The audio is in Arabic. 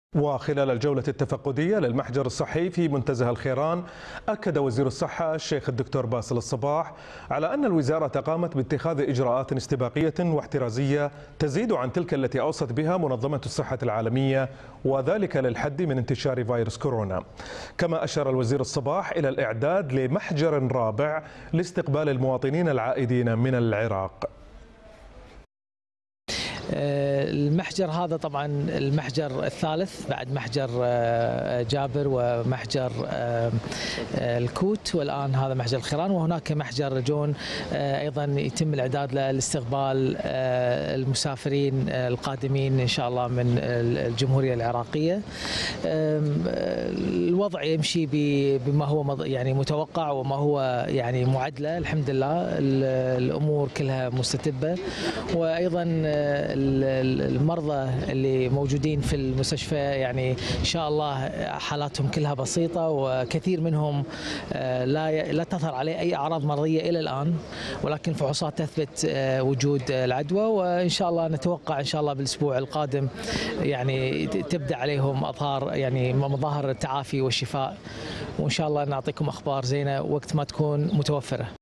وخلال الجولة التفقدية للمحجر الصحي في منتزه الخيران، أكد وزير الصحة الشيخ الدكتور باسل الصباح على أن الوزارة قامت باتخاذ إجراءات استباقية واحترازية تزيد عن تلك التي أوصت بها منظمة الصحة العالمية، وذلك للحد من انتشار فيروس كورونا. كما أشار الوزير الصباح إلى الإعداد لمحجر رابع لاستقبال المواطنين العائدين من العراق. المحجر هذا طبعا المحجر الثالث بعد محجر جابر ومحجر الكوت، والآن هذا محجر الخيران، وهناك محجر جون أيضا يتم الإعداد لاستقبال المسافرين القادمين إن شاء الله من الجمهورية العراقية. الوضع يمشي بما هو يعني متوقع وما هو يعني معدله، الحمد لله الأمور كلها مستتبة، وأيضا المرضى اللي موجودين في المستشفى يعني إن شاء الله حالاتهم كلها بسيطة، وكثير منهم لا تظهر عليه أي أعراض مرضية إلى الآن، ولكن فحوصات تثبت وجود العدوى، وإن شاء الله نتوقع إن شاء الله بالأسبوع القادم يعني تبدأ عليهم أظهار يعني مظاهر التعافي والشفاء، وإن شاء الله نعطيكم أخبار زينة وقت ما تكون متوفرة.